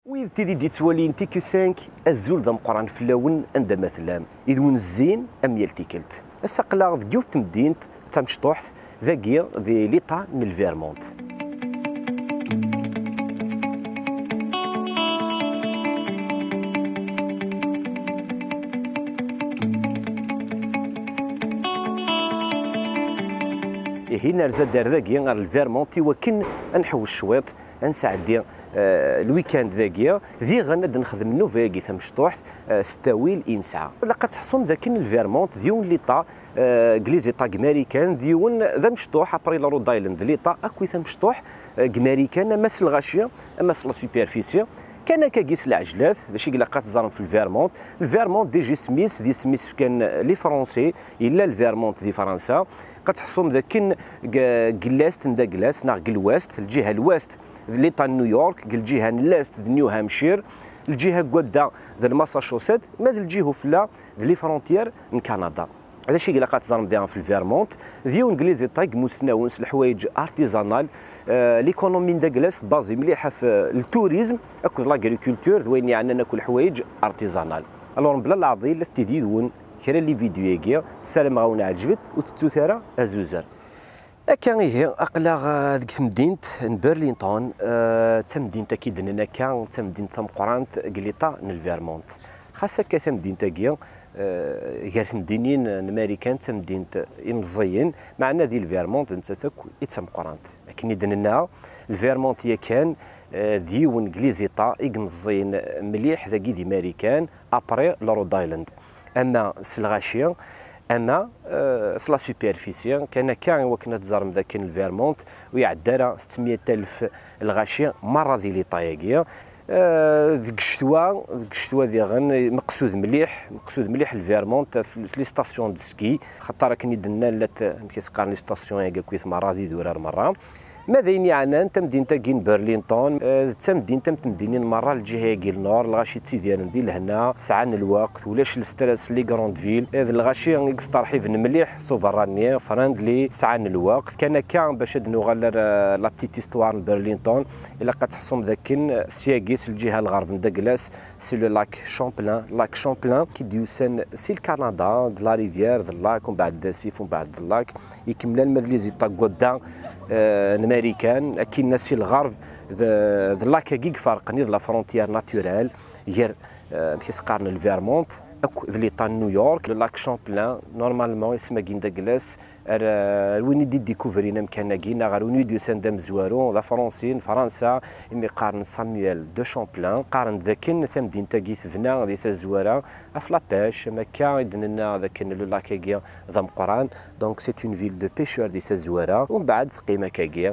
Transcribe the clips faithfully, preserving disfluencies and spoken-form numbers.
ويبتدي دي توالين تي كيو خمسة الزول ذا مقران في اللون عند مثلا يدون الزين ام يلتيكلت السقلا ذيوف تمدينت تامشطوح ذاكيا ذي ليطا من الفيرمونت. هي نرزا دار ذاكيا غير الفيرمونتي وكن نحوس شويط نسعدي آه الويكاند ذاكيا ذي غناد نخدم نوفاكي تمشطوح آه ستاويل إنسعة لقد تحصم ذاكن الفيرمونت ديون ليطا آه كليزي طا ماريكان ديون ذا مشطوح ابري لا رود ايلاند ليطا اكوي ثمشطوح آه ماريكان ماس الغاشيه ماس لا سوبرفيسي كان كاكيس العجلات داشي قلاقات تزارم في الفيرمونت الفيرمونت ديجي سميس دي سميس كان لي فرونسي الا الفيرمونت دي فرنسا كتحصم ذاك كلاست ندا كلاس نا كلواست الجهه الواست ليطا نيويورك الجهه اللاست نيو هامشير الجهه كوادا ديال ماساتشوست ما الجهه فلا لي فرونتيير من كندا هذا شي قلاقات تزارم ديالهم في الفيرمونت ديون انجليزي طايق مسناونس الحوايج ارتيزانال آه ليكونومي ندا كلاس بازي مليحه في التوريزم اكو لاغريكولتور دوين يعني ناكل حوايج ارتيزانال الوغ بلا العظيم لا تيدي دون كرا لي فيديو ياكيا السلام غاونا عجبت وتتوثرا ازوزر كان هي اقلا ديك تمدينت برلينتون آه تمدينت اكيد لنا كان تمدينت تامقرانت قليطا من الفيرمونت خاصه كتمدينت كيا غير تمدينين الماريكان تمدينت يمزيين مع نادي الفيرمونت انت ثك تامقرانت لكن يدنا الفيرمونت هي كان ديون انجليزي طا يمزيين مليح ذاكي دي ماريكان ابري لرود ايلاند اما سلغاشيا اما سلا سوبرفيسي كان كان وكنا تزارم ذاك الفيرمونت ويعدى ستمية ألف الغاشيه مره ذي لي طايقيه ديك الشتوى ديك الشتوى ديال مقصود مليح مقصود مليح الفيرمونت في لي ستاسيون دو سكي خاطر كان يدنا لات كيسقار لي ستاسيون هكا كويس مره دي دورار مره ماذا يعني انت مدينه كين برلينتون تا مدينه تمدينين مره الجهه كي النور الغاشي تي ديال دي لهنا ساعه الوقت ولاش الستريس لي غراند فيل هذا الغاشي يقصطر مليح سوفراني فرندلي ساعه الوقت كان كان باش نغال لا بتيت استوار برلينتون الا كتحصم ذاك سياكيس الجهه الغرب من داكلاس سي لو لاك شامبلان لاك شامبلان كي ديوسن سي الكندا د لا ريفيير د لاك ومن بعد سيف ومن بعد اللاك يكمل المدليزي طاكودا الماريكان اكيد ناسي الغرب ذا لاكا كيك فارقني لا فرونتيير ناتورال غير كيسقارن الفيرمونت اكو ليطا نيويورك لاك شامبلان نورمالمون يسمى كين داكلاس وين يدي ديكوفرينا مكاننا كينا غير وين يديو ساندام زوارو لا فرنسيين فرنسا يمي قارن سامويل دو شامبلان قارن ذاكن تمدين تاكي ثفنا دي تزوارا في لاباش مكا يدنا ذاك لو لاكاكيا ذا مقران دونك سي اون فيل دو بيشور دي تزوارا ومن بعد قيمه كاكيا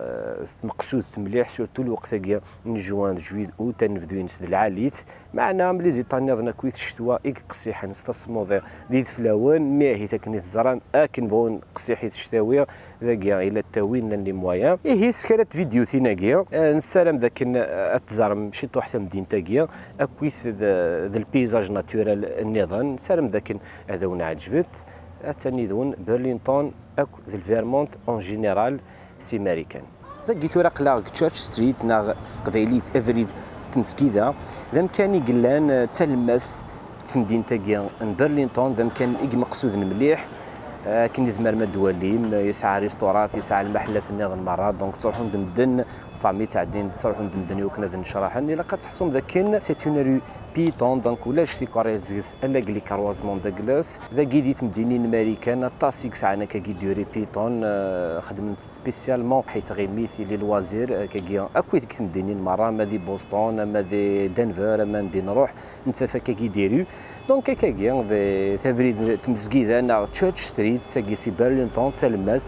مقصود مليح سورتو الوقت كاكيا من جوان جويد او تنفدو ينسد العاليت معنا ملي زيطانيا ذنا كويت الشتوى يقصيح نستثمر دي فلاون ماهي تاكني تزران اكن بون قصيحيت الشتاويه ذاكيا الى التاوين اللي مويا ايه سكرت فيديو تيناكيا نسالم ذاك التزارم شي طوح مدينه تاكيا اكويس ذا البيزاج ناتورال النظام نسالم ذاك هذا ونا عجبت ثاني دون برلينتون اكو ذا الفيرمونت اون جينيرال سي ماريكان ذاك توراق لا تشيرش ستريت نا قبيليت افريد تمسكيدا ذا كان يقلان تلمست في مدينه تاكيا برلينتون ذا كان مقصود مليح كاين اللي زمر ما دواليم يسعى ريستورات يسعى المحلات النظام مرات دونك تروحوا ندمدن فامي تاع الدين تروحوا ندمدن وكنا نشرحن الا كتحصم ذاك كاين سي اون ريو بيتون دونك ولاش في كاريزيس الا كلي كاروازمون داكلاس ذا كيديت مدينين ماريكان طاسيك ساعنا كي ديوري بيتون خدمت سبيسيالمون حيت غير ميثي لي لوازير كي اكويت كنت مدينين مره ما دي بوسطون ما دي دنفر ما ندي نروح نتفا كي ديرو دونك كي تفريد تمسكيده انا تشيرش ستريت ساكي سي برلينتون تلمست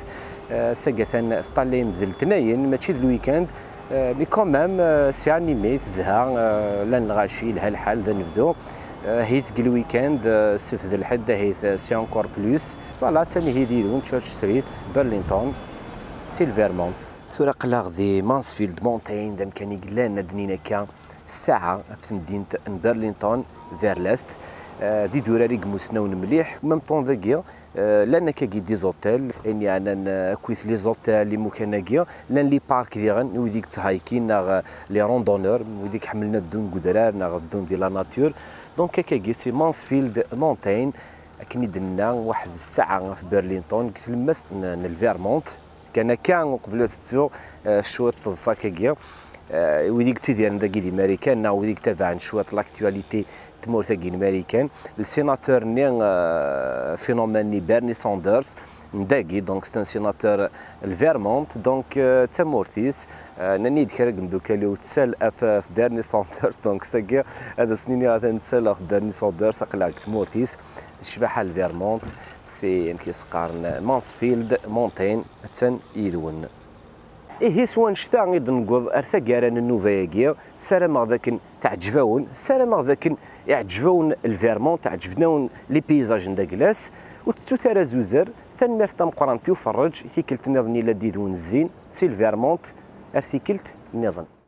ساكا طالي مزل تناين ماشي الويكاند مي كومام سي انيمي تزها لا نغاشي لها الحال ذا نبدو هيت الويكاند السبت ذا الحد هيت سي انكور بلوس فوالا ثاني هي دي دون تشيرش ستريت برلينتون سي الفيرمونت ثورة قلاغ دي مانسفيلد مونتين دام كان يقلان ندنينا كا الساعة في تمدينة برلينتون فيرلاست دي دوراري قموسناون مليح ميم طون ذاكيا لان كاكي دي زوتيل يعني انا كويت لي زوتيل لي مكاناكيا لان لي بارك ديغن وديك تهايكين ناغ لي روندونور وديك حملنا الدون قدرار ناغ الدون ديال لا ناتور دونك كاكي سي مانسفيلد مونتين كني درنا واحد الساعه في برلينتون قلت لمست الفيرمونت كان كان قبل تتو شويه تضصاكيا ويديك تيدير داكي دي ماريكان وديك تابع شويه لاكتواليتي تمور تاكي ماريكان السيناتور ني فينوميني بيرني ساندرز نداكي دونك سي ان سيناتور الفيرمونت دونك تمورتيس ناني دكرا دوكا لي تسال اب في بيرني ساندرز دونك ساكي هذا سنيني غادي نتسال في بيرني ساندرز قلاك تمورتيس شبح الفيرمونت سي كيسقارن مانسفيلد مونتين تن يدون إيه سوان شتا غيد نقول أرثا كاران النوفاياكيا سلام ذاك تعجبون سلام ذاك يعجبون الفيرمون تعجبناون لي بيزاج نداكلاس وتتو ثرا زوزر تنمر تامقرانتي وفرج ثيكلت نظني لا ديدون الزين سي الفيرمونت ارثيكلت نظن